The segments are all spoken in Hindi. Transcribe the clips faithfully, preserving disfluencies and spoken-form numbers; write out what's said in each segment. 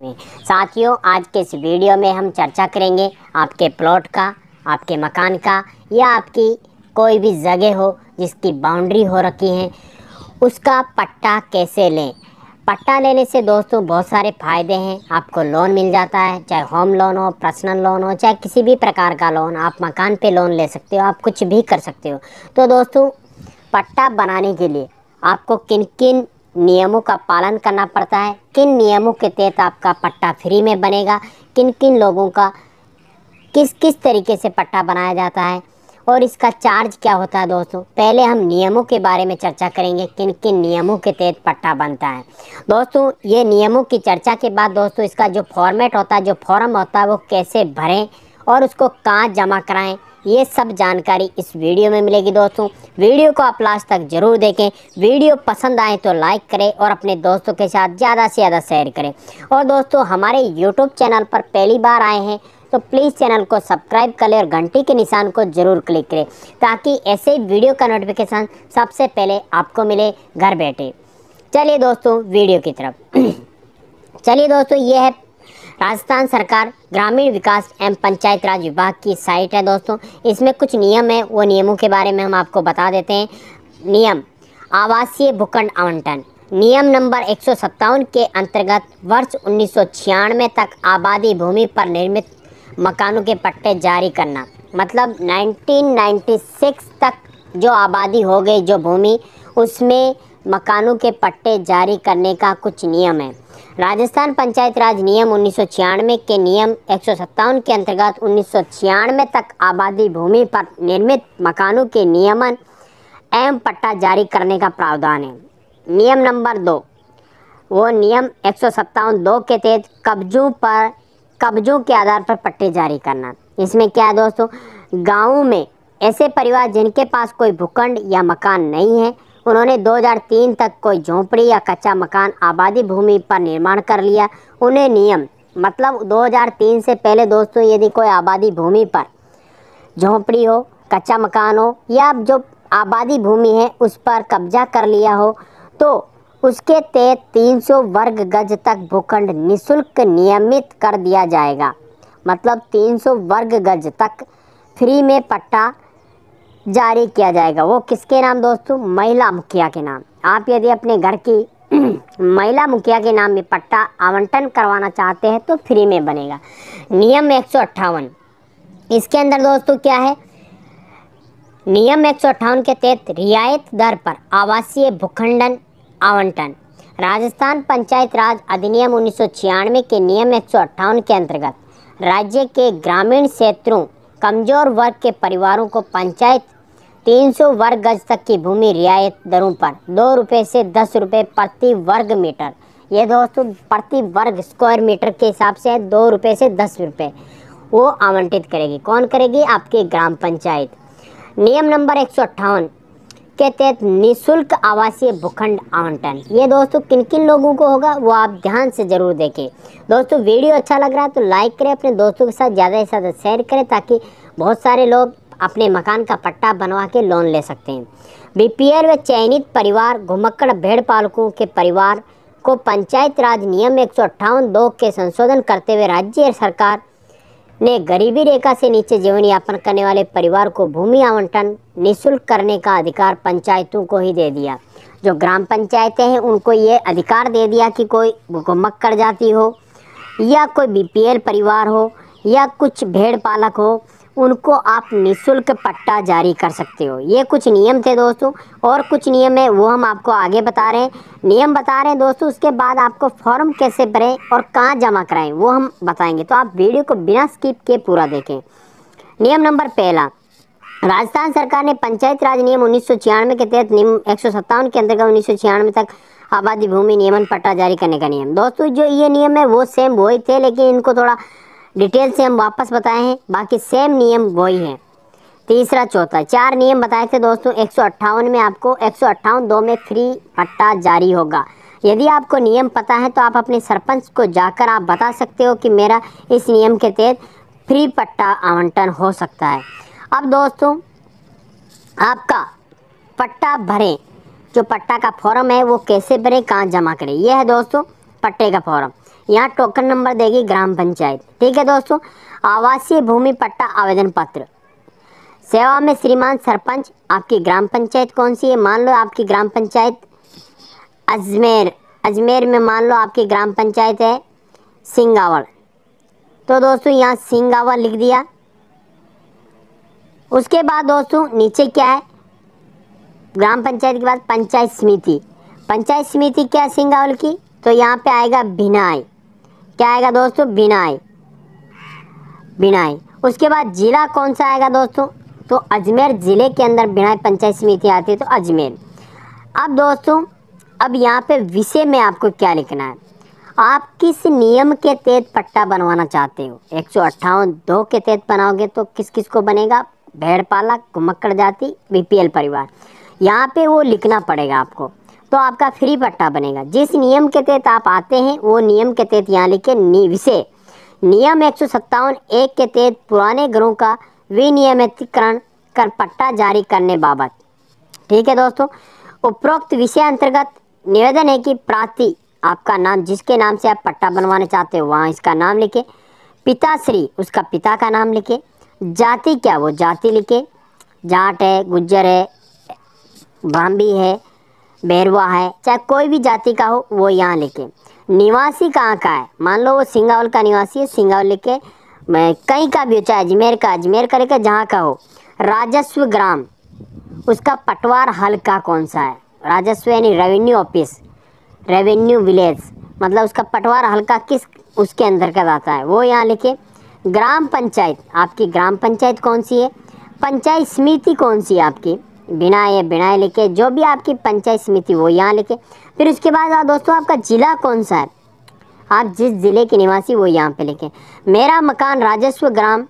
में साथियों, आज के इस वीडियो में हम चर्चा करेंगे आपके प्लॉट का, आपके मकान का या आपकी कोई भी जगह हो जिसकी बाउंड्री हो रखी है, उसका पट्टा कैसे लें। पट्टा लेने से दोस्तों बहुत सारे फ़ायदे हैं। आपको लोन मिल जाता है, चाहे होम लोन हो, पर्सनल लोन हो, चाहे किसी भी प्रकार का लोन। आप मकान पे लोन ले सकते हो, आप कुछ भी कर सकते हो। तो दोस्तों, पट्टा बनाने के लिए आपको किन किन नियमों का पालन करना पड़ता है, किन नियमों के तहत आपका पट्टा फ्री में बनेगा, किन किन लोगों का किस किस तरीके से पट्टा बनाया जाता है और इसका चार्ज क्या होता है। दोस्तों, पहले हम नियमों के बारे में चर्चा करेंगे, किन किन नियमों के तहत पट्टा बनता है। दोस्तों, ये नियमों की चर्चा के बाद दोस्तों इसका जो फॉर्मेट होता है, जो फॉर्म होता है, वो कैसे भरें और उसको कहाँ जमा कराएं, ये सब जानकारी इस वीडियो में मिलेगी। दोस्तों, वीडियो को आप लास्ट तक जरूर देखें। वीडियो पसंद आए तो लाइक करें और अपने दोस्तों के साथ ज़्यादा से ज़्यादा शेयर करें। और दोस्तों, हमारे यूट्यूब चैनल पर पहली बार आए हैं तो प्लीज़ चैनल को सब्सक्राइब कर लें और घंटी के निशान को ज़रूर क्लिक करें, ताकि ऐसे वीडियो का नोटिफिकेशन सबसे पहले आपको मिले घर बैठे। चलिए दोस्तों, वीडियो की तरफ चलिए दोस्तों, ये है राजस्थान सरकार ग्रामीण विकास एवं पंचायत राज विभाग की साइट है। दोस्तों, इसमें कुछ नियम है, वो नियमों के बारे में हम आपको बता देते हैं। नियम आवासीय भूखंड आवंटन नियम नंबर एक सौ सत्तावन के अंतर्गत वर्ष उन्नीस सौ छियानवे तक आबादी भूमि पर निर्मित मकानों के पट्टे जारी करना। मतलब उन्नीस सौ छियानवे तक जो आबादी हो गई, जो भूमि, उसमें मकानों के पट्टे जारी करने का कुछ नियम है। राजस्थान पंचायत राज नियम उन्नीस सौ छियानवे के नियम एक सौ सत्तावन के अंतर्गत उन्नीस सौ छियानवे तक आबादी भूमि पर निर्मित मकानों के नियमन एवं पट्टा जारी करने का प्रावधान है। नियम नंबर दो, वो नियम एक सौ सत्तावन दो के तहत कब्जों पर कब्जों के आधार पर पट्टे जारी करना। इसमें क्या है दोस्तों, गाँव में ऐसे परिवार जिनके पास कोई भूखंड या मकान नहीं है, उन्होंने दो हज़ार तीन तक कोई झोंपड़ी या कच्चा मकान आबादी भूमि पर निर्माण कर लिया, उन्हें नियम मतलब दो हज़ार तीन से पहले दोस्तों यदि कोई आबादी भूमि पर झोंपड़ी हो, कच्चा मकान हो या जो आबादी भूमि है उस पर कब्जा कर लिया हो, तो उसके तहत तीन सौ वर्ग गज तक भूखंड निःशुल्क नियमित कर दिया जाएगा। मतलब तीन सौ वर्ग गज तक फ्री में पट्टा जारी किया जाएगा। वो किसके नाम दोस्तों? महिला मुखिया के नाम। आप यदि अपने घर की महिला मुखिया के नाम में पट्टा आवंटन करवाना चाहते हैं तो फ्री में बनेगा। नियम एक सौ अट्ठावन, इसके अंदर दोस्तों क्या है, नियम एक सौ अट्ठावन के तहत रियायत दर पर आवासीय भूखंडन आवंटन। राजस्थान पंचायत राज अधिनियम उन्नीस सौ छियानवे के नियम एक सौ अट्ठावन के अंतर्गत राज्य के ग्रामीण क्षेत्रों कमजोर वर्ग के परिवारों को पंचायत तीन सौ वर्ग गज तक की भूमि रियायत दरों पर दो रुपये से दस रुपये प्रति वर्ग मीटर, ये दोस्तों प्रति वर्ग स्क्वायर मीटर के हिसाब से दो रुपये से दस रुपये वो आवंटित करेगी। कौन करेगी? आपकी ग्राम पंचायत। नियम नंबर एक सौ अट्ठावन के तहत निःशुल्क आवासीय भूखंड आवंटन, ये दोस्तों किन किन लोगों को होगा वो आप ध्यान से जरूर देखें। दोस्तों, वीडियो अच्छा लग रहा है तो लाइक करें, अपने दोस्तों के साथ ज़्यादा से ज़्यादा शेयर करें, ताकि बहुत सारे लोग अपने मकान का पट्टा बनवा के लोन ले सकते हैं। बीपीएल व चयनित परिवार घुमक्कड़ भेड़ पालकों के परिवार को पंचायत राज नियम एक सौ अट्ठावन दो के संशोधन करते हुए राज्य सरकार ने गरीबी रेखा से नीचे जीवन यापन करने वाले परिवार को भूमि आवंटन निःशुल्क करने का अधिकार पंचायतों को ही दे दिया। जो ग्राम पंचायतें हैं उनको ये अधिकार दे दिया कि कोई घुमक्कड़ जाति हो या कोई बीपीएल परिवार हो या कुछ भेड़ पालक हो, उनको आप निःशुल्क पट्टा जारी कर सकते हो। ये कुछ नियम थे दोस्तों, और कुछ नियम है वो हम आपको आगे बता रहे हैं। नियम बता रहे हैं दोस्तों, उसके बाद आपको फॉर्म कैसे भरें और कहाँ जमा कराएं वो हम बताएंगे, तो आप वीडियो को बिना स्किप किए पूरा देखें। नियम नंबर पहला, राजस्थान सरकार ने पंचायत राज नियम उन्नीस सौ छियानवे के तहत नियम एक सौ सत्तावन के अंतर्गत उन्नीस सौ छियानवे तक आबादी भूमि नियमन पट्टा जारी करने का नियम। दोस्तों, जो ये नियम है वो सेम वही थे, लेकिन इनको थोड़ा डिटेल से हम वापस बताए हैं, बाकी सेम नियम वही हैं। तीसरा, चौथा, चार नियम बताए थे दोस्तों। एक सौ अट्ठावन में आपको एक सौ अट्ठावन दो में फ्री पट्टा जारी होगा। यदि आपको नियम पता है तो आप अपने सरपंच को जाकर आप बता सकते हो कि मेरा इस नियम के तहत फ्री पट्टा आवंटन हो सकता है। अब दोस्तों, आपका पट्टा भरें, जो पट्टा का फॉर्म है वो कैसे भरें, कहाँ जमा करें, यह है दोस्तों पट्टे का फॉर्म। यहाँ टोकन नंबर देगी ग्राम पंचायत। ठीक है दोस्तों। आवासीय भूमि पट्टा आवेदन पत्र, सेवा में श्रीमान सरपंच, आपकी ग्राम पंचायत कौन सी है? मान लो आपकी ग्राम पंचायत अजमेर, अजमेर में मान लो आपकी ग्राम पंचायत है सिंगावड़, तो दोस्तों यहाँ सिंगावड़ लिख दिया। उसके बाद दोस्तों नीचे क्या है, ग्राम पंचायत के बाद पंचायत समिति, पंचायत समिति क्या है सिंगावड़ की? तो यहाँ पे आएगा भिनाई, क्या आएगा दोस्तों? भिनाई, भिनाई। उसके बाद जिला कौन सा आएगा दोस्तों? तो अजमेर जिले के अंदर भिनाई पंचायत समिति आती है, तो अजमेर। अब दोस्तों अब यहाँ पे विषय में आपको क्या लिखना है, आप किस नियम के तहत पट्टा बनवाना चाहते हो? एक सौ अट्ठावन दो के तहत बनाओगे तो किस किस को बनेगा? भेड़पाला, कुमक्कड़ जाति, बीपीएल परिवार, यहाँ पे वो लिखना पड़ेगा आपको, तो आपका फ्री पट्टा बनेगा। जिस नियम के तहत आप आते हैं वो नियम के तहत यहाँ लिखे विषय नियम एक सौ सत्तावन एक के तहत पुराने घरों का विनियमितीकरण कर पट्टा जारी करने बाबत। ठीक है दोस्तों। उपरोक्त विषय अंतर्गत निवेदन है कि प्रार्थी आपका नाम, जिसके नाम से आप पट्टा बनवाना चाहते हो वहाँ इसका नाम लिखे, पिताश्री उसका पिता का नाम लिखे, जाति क्या वो जाति लिखे, जाट है, गुज्जर है, भांबी है, बैरवा है, चाहे कोई भी जाति का हो वो यहाँ लिखे। निवासी कहाँ का है, मान लो वो सिंगावल का निवासी है, सिंगावल लिखे, कहीं का भी हो, चाहे अजमेर का अजमेर का लिखे, जहाँ का हो। राजस्व ग्राम उसका पटवार हल्का कौन सा है, राजस्व यानी रेवेन्यू ऑफिस, रेवेन्यू विलेज मतलब उसका पटवार हल्का किस उसके अंतर्गत आता है वो यहाँ लिखे। ग्राम पंचायत, आपकी ग्राम पंचायत कौन सी है? पंचायत समिति कौन सी है आपकी? भिनाई है, भिनाई लिखे, जो भी आपकी पंचायत समिति वो यहाँ लिखे। फिर उसके बाद दोस्तों आपका जिला कौन सा है, आप जिस जिले के निवासी वो यहाँ पे लिखे। मेरा मकान राजस्व ग्राम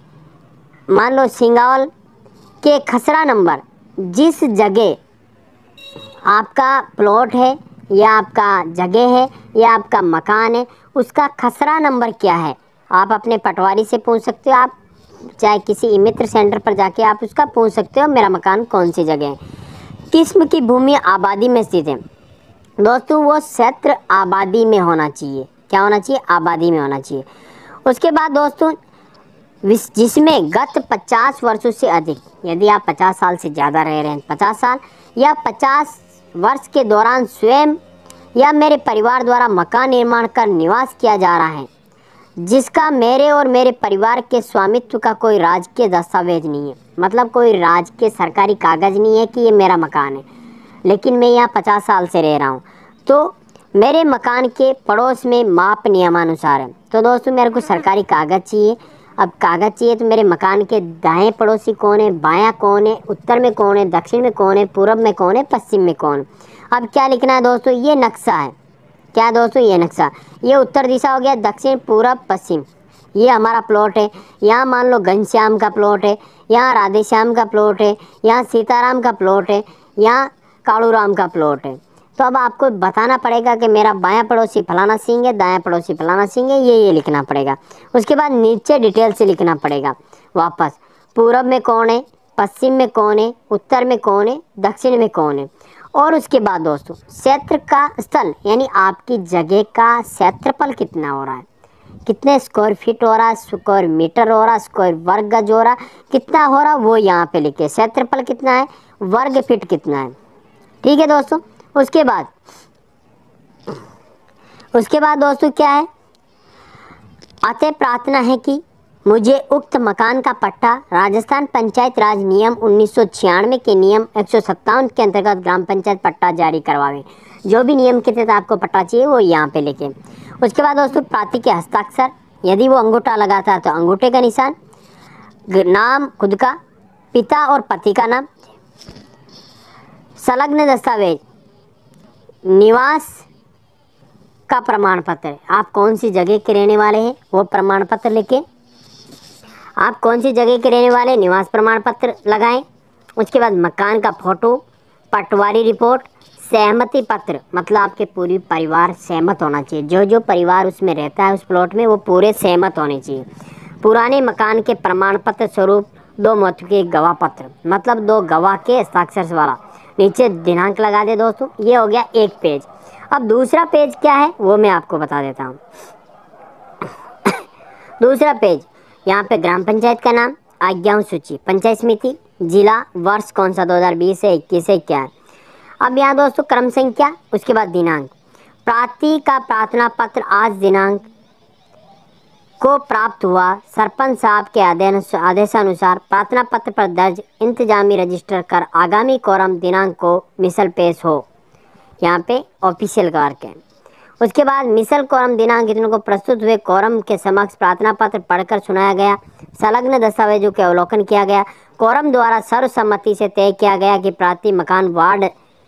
मान लो सिंगावल के खसरा नंबर, जिस जगह आपका प्लॉट है या आपका जगह है या आपका मकान है उसका खसरा नंबर क्या है, आप अपने पटवारी से पूछ सकते हो, आप चाहे किसी ई मित्र सेंटर पर जाके आप उसका पूछ सकते हो मेरा मकान कौन सी जगह है। किस्म की भूमि आबादी में स्थित है, दोस्तों वो क्षेत्र आबादी में होना चाहिए, क्या होना चाहिए? आबादी में होना चाहिए। उसके बाद दोस्तों जिसमें गत पचास वर्षों से अधिक, यदि आप पचास साल से ज़्यादा रह रहे हैं, पचास साल या पचास वर्ष के दौरान स्वयं या मेरे परिवार द्वारा मकान निर्माण कर निवास किया जा रहा है, जिसका मेरे और मेरे परिवार के स्वामित्व का कोई राजकीय दस्तावेज नहीं है, मतलब कोई राजकीय सरकारी कागज़ नहीं है कि ये मेरा मकान है, लेकिन मैं यहाँ पचास साल से रह रहा हूँ, तो मेरे मकान के पड़ोस में माप नियमानुसार है। तो दोस्तों मेरे को सरकारी कागज़ चाहिए। अब कागज़ चाहिए तो मेरे मकान के दाएं पड़ोसी कौन है, बायां कौन है, उत्तर में कौन है, दक्षिण में कौन है, पूर्व में कौन है, पश्चिम में कौन। अब क्या लिखना है दोस्तों, ये नक्शा है, क्या दोस्तों ये नक्शा, ये उत्तर दिशा हो गया, दक्षिण पूर्व पश्चिम, ये हमारा प्लॉट है। यहाँ मान लो घनश्याम का प्लॉट है, यहाँ राधेश्याम का प्लॉट है, यहाँ सीताराम का प्लॉट है, यहाँ कालूराम का प्लॉट है। तो अब आपको बताना पड़ेगा कि मेरा बायां पड़ोसी फलाना सिंह है, दायां पड़ोसी फलाना सिंह है, ये ये लिखना पड़ेगा। उसके बाद नीचे डिटेल से लिखना पड़ेगा वापस, पूर्व में कौन है, पश्चिम में कौन है, उत्तर में कौन है, दक्षिण में कौन है। और उसके बाद दोस्तों क्षेत्र का स्थल यानी आपकी जगह का क्षेत्रफल कितना हो रहा है, कितने स्क्वायर फीट हो रहा है, स्क्वायर मीटर हो रहा है, स्क्वायर वर्ग गज हो रहा है, कितना हो रहा है वो यहाँ पे लिखे। क्षेत्रफल कितना है, वर्ग फीट कितना है। ठीक है दोस्तों। उसके बाद उसके बाद दोस्तों क्या है, अतः प्रार्थना है कि मुझे उक्त मकान का पट्टा राजस्थान पंचायत राज नियम उन्नीस सौ छियानवे के नियम एक सौ सत्तावन के अंतर्गत ग्राम पंचायत पट्टा जारी करवावे। जो भी नियम के तहत आपको पट्टा चाहिए वो यहाँ पे लिखें। उसके बाद दोस्तों प्रार्थी के हस्ताक्षर, यदि वो अंगूठा लगाता है तो अंगूठे का निशान, नाम खुद का, पिता और पति का नाम, संलग्न दस्तावेज, निवास का प्रमाण पत्र, आप कौन सी जगह के रहने वाले हैं वो प्रमाण पत्र लिखें। आप कौन सी जगह के रहने वाले, निवास प्रमाण पत्र लगाएं। उसके बाद मकान का फोटो, पटवारी रिपोर्ट, सहमति पत्र, मतलब आपके पूरी परिवार सहमत होना चाहिए, जो जो परिवार उसमें रहता है उस प्लॉट में वो पूरे सहमत होने चाहिए। पुराने मकान के प्रमाण पत्र स्वरूप दो महत्व के गवाह पत्र, मतलब दो गवाह के हस्ताक्षर वाला, नीचे दिनांक लगा दे दोस्तों। ये हो गया एक पेज। अब दूसरा पेज क्या है वो मैं आपको बता देता हूँ। दूसरा पेज, यहाँ पे ग्राम पंचायत का नाम, आज्ञाओं सूची, पंचायत समिति, जिला, वर्ष कौन सा दो हज़ार बीस है, इक्कीस है, क्या है। अब यहाँ दोस्तों क्रम संख्या, उसके बाद दिनांक। प्रार्थी का प्रार्थना पत्र आज दिनांक को प्राप्त हुआ। सरपंच साहब के आदेशानुसार प्रार्थना पत्र पर दर्ज इंतजामी रजिस्टर कर आगामी कोरम दिनांक को मिसल पेश हो। यहाँ पे ऑफिशियल वर्क है। उसके बाद मिसल कोरम दिनांक इतनों को प्रस्तुत हुए कोरम के समक्ष प्रार्थना पत्र पढ़कर सुनाया गया। संलग्न दस्तावेजों के अवलोकन किया गया। कोरम द्वारा सर्वसम्मति से तय किया गया कि प्रार्थी मकान वार्ड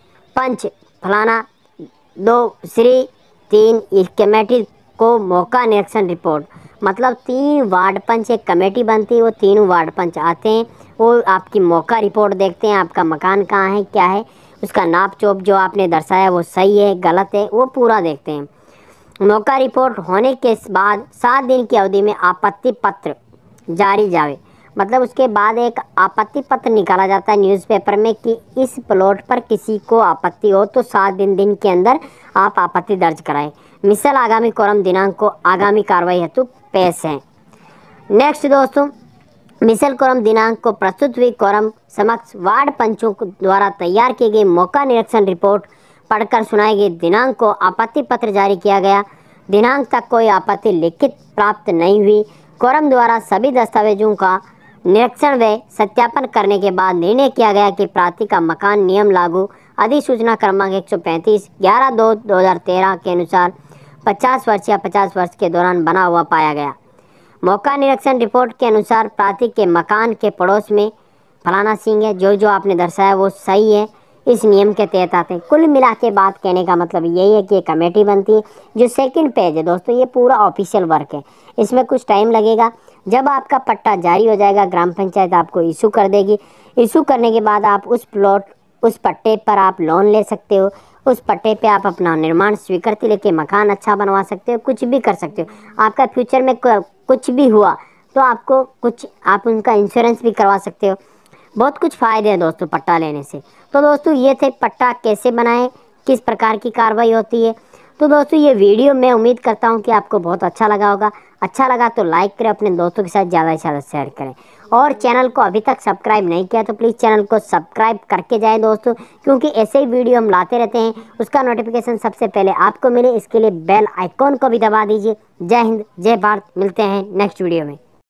पंच फलाना दो श्री तीन इस कमेटी को मौका निरीक्षण रिपोर्ट, मतलब तीन वार्ड पंच एक कमेटी बनती है, वो तीनों वार्ड पंच आते हैं, वो आपकी मौका रिपोर्ट देखते हैं, आपका मकान कहाँ है, क्या है, उसका नाप चोप जो आपने दर्शाया वो सही है गलत है, वो पूरा देखते हैं। मौका रिपोर्ट होने के बाद सात दिन की अवधि में आपत्ति पत्र जारी जावे, मतलब उसके बाद एक आपत्ति पत्र निकाला जाता है न्यूज़पेपर में कि इस प्लॉट पर किसी को आपत्ति हो तो सात दिन दिन के अंदर आप आपत्ति दर्ज कराएं। मिसल आगामी कोरम दिनांक को आगामी कार्रवाई हेतु पेश है। नेक्स्ट दोस्तों, मिसल कोरम दिनांक को प्रस्तुत हुई कोरम समक्ष वार्ड पंचों द्वारा तैयार की गई मौका निरीक्षण रिपोर्ट पढ़कर सुनाई गई दिनांक को आपत्ति पत्र जारी किया गया। दिनांक तक कोई आपत्ति लिखित प्राप्त नहीं हुई। कोरम द्वारा सभी दस्तावेजों का निरीक्षण व सत्यापन करने के बाद निर्णय किया गया कि प्रार्थी का मकान नियम लागू अधिसूचना क्रमांक एक सौ पैंतीस ग्यारह दो दो हज़ार तेरह के अनुसार पचास वर्ष या पचास वर्ष के दौरान बना हुआ पाया गया। मौका निरीक्षण रिपोर्ट के अनुसार प्रार्थी के मकान के पड़ोस में फलाना सिंह है, जो जो आपने दर्शाया वो सही है, इस नियम के तहत आते हैं। कुल मिला के बात कहने का मतलब यही है कि एक कमेटी बनती है। जो सेकंड पेज है दोस्तों, ये पूरा ऑफिशियल वर्क है, इसमें कुछ टाइम लगेगा। जब आपका पट्टा जारी हो जाएगा, ग्राम पंचायत आपको इशू कर देगी। इशू करने के बाद आप उस प्लॉट उस पट्टे पर आप लोन ले सकते हो, उस पट्टे पे आप अपना निर्माण स्वीकृति लेके मकान अच्छा बनवा सकते हो, कुछ भी कर सकते हो। आपका फ्यूचर में कुछ भी हुआ तो आपको कुछ आप उनका इंश्योरेंस भी करवा सकते हो। बहुत कुछ फ़ायदे हैं दोस्तों पट्टा लेने से। तो दोस्तों ये थे पट्टा कैसे बनाएं, किस प्रकार की कार्रवाई होती है। तो दोस्तों ये वीडियो मैं उम्मीद करता हूँ कि आपको बहुत अच्छा लगा होगा। अच्छा लगा तो लाइक करें, अपने दोस्तों के साथ ज़्यादा से ज़्यादा शेयर करें, और चैनल को अभी तक सब्सक्राइब नहीं किया तो प्लीज़ चैनल को सब्सक्राइब करके जाएं दोस्तों, क्योंकि ऐसे ही वीडियो हम लाते रहते हैं, उसका नोटिफिकेशन सबसे पहले आपको मिले, इसके लिए बेल आइकॉन को भी दबा दीजिए। जय हिंद, जय भारत, मिलते हैं नेक्स्ट वीडियो में।